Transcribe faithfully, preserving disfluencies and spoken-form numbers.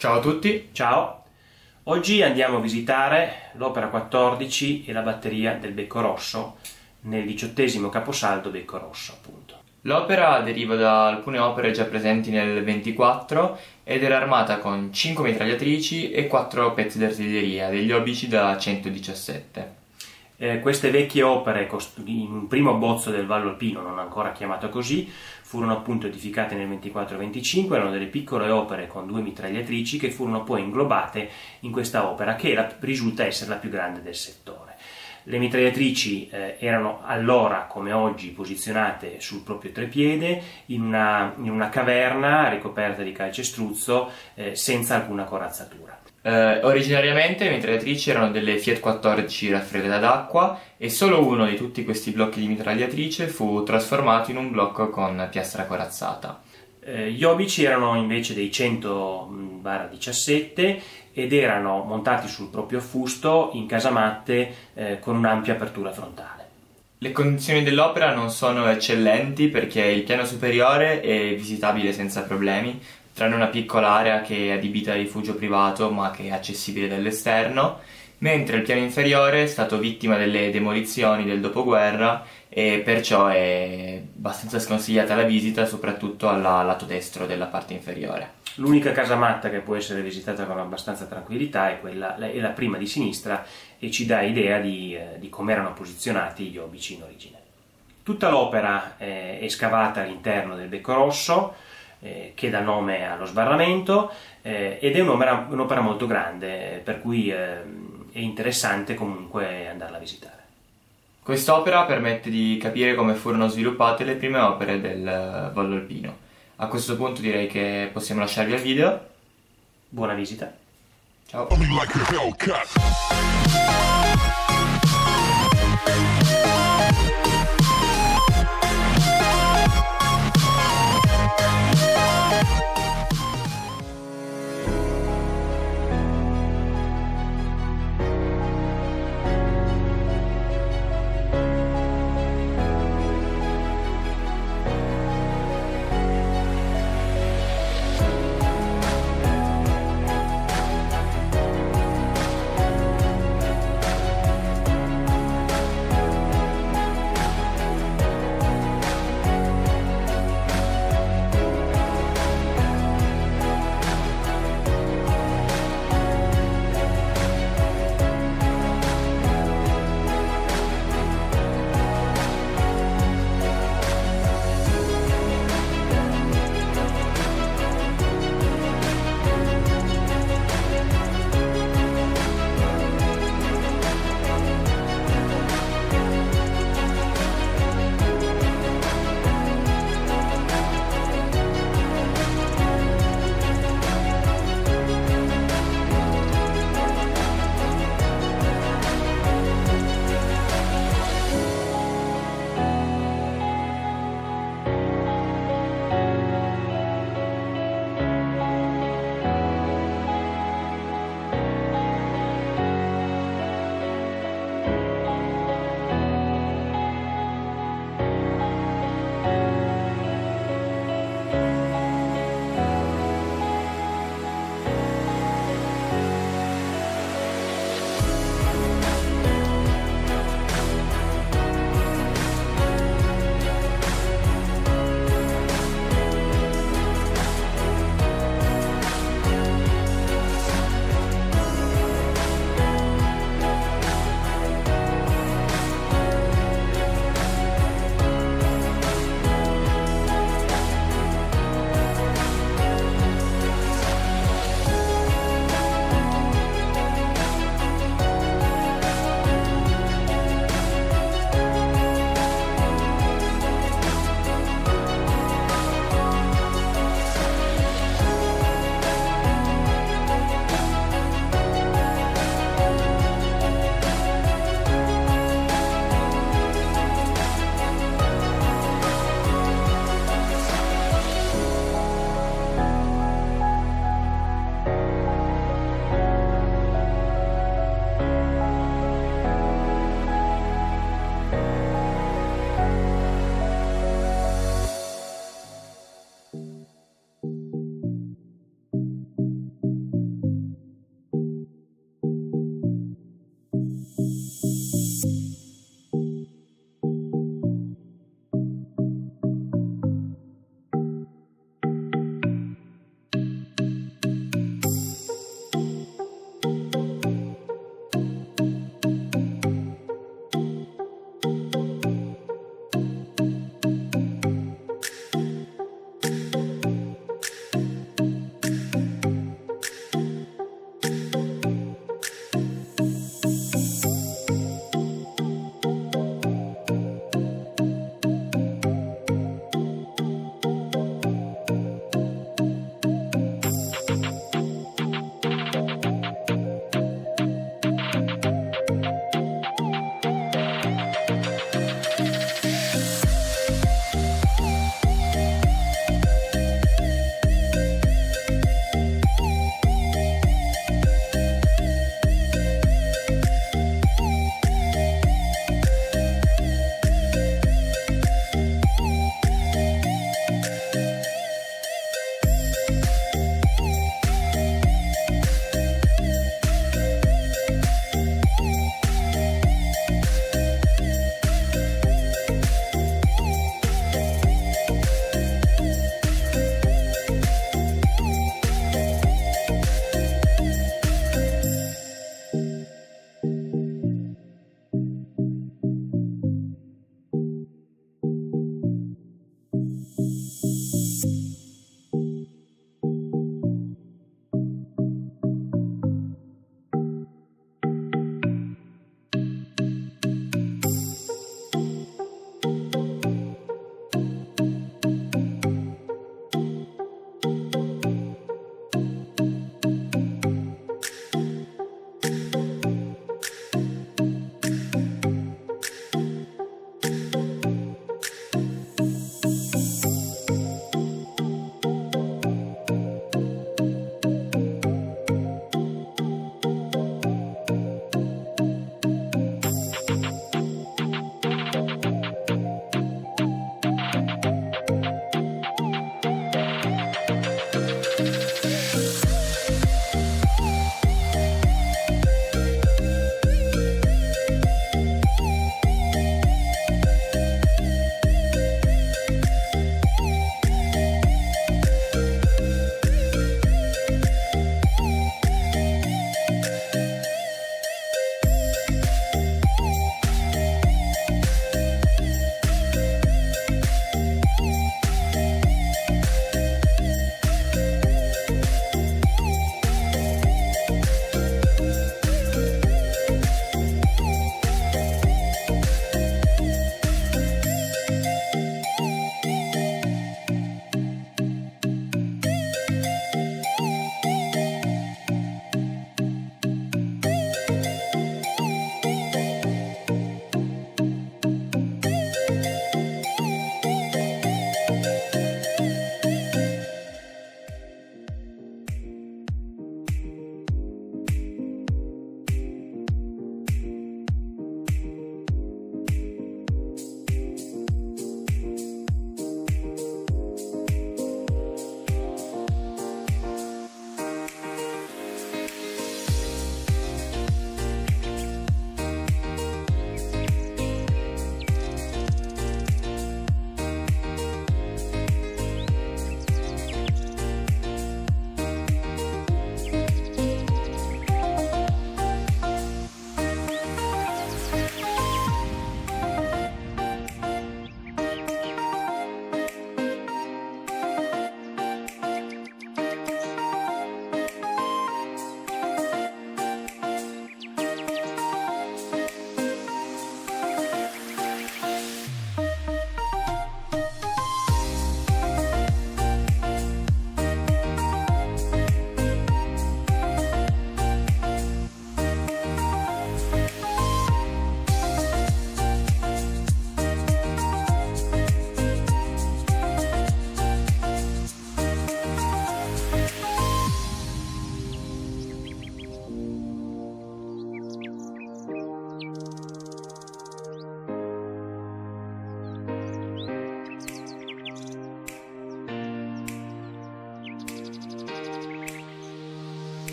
Ciao a tutti. Ciao, oggi andiamo a visitare l'Opera quattordici e la batteria del Becco Rosso nel diciottesimo caposaldo Becco Rosso, appunto. L'opera deriva da alcune opere già presenti nel ventiquattro ed era armata con cinque mitragliatrici e quattro pezzi d'artiglieria degli obici da centodiciassette. Eh, queste vecchie opere, in un primo bozzo del Vallo Alpino, non ancora chiamato così, furono appunto edificate nel ventiquattro venticinque, erano delle piccole opere con due mitragliatrici che furono poi inglobate in questa opera che la, risulta essere la più grande del settore. Le mitragliatrici eh, erano allora, come oggi, posizionate sul proprio trepiede in una, in una caverna ricoperta di calcestruzzo eh, senza alcuna corazzatura. Eh, originariamente le mitragliatrici erano delle Fiat quattordici raffreddate ad acqua e solo uno di tutti questi blocchi di mitragliatrice fu trasformato in un blocco con piastra corazzata. Eh, gli obici erano invece dei cento diciassette ed erano montati sul proprio affusto in casamatte eh, con un'ampia apertura frontale. Le condizioni dell'opera non sono eccellenti perché il piano superiore è visitabile senza problemi, tranne una piccola area che è adibita a rifugio privato ma che è accessibile dall'esterno, mentre il piano inferiore è stato vittima delle demolizioni del dopoguerra e perciò è abbastanza sconsigliata la visita, soprattutto al lato destro della parte inferiore. L'unica casamatta che può essere visitata con abbastanza tranquillità è, quella, è la prima di sinistra e ci dà idea di, eh, di come erano posizionati gli obici in origine. Tutta l'opera eh, è scavata all'interno del Becco Rosso, eh, che dà nome allo sbarramento, eh, ed è un'opera, un'opera molto grande, per cui eh, è interessante comunque andarla a visitare. Quest'opera permette di capire come furono sviluppate le prime opere del Vallo Alpino. A questo punto direi che possiamo lasciarvi al video. Buona visita. Ciao.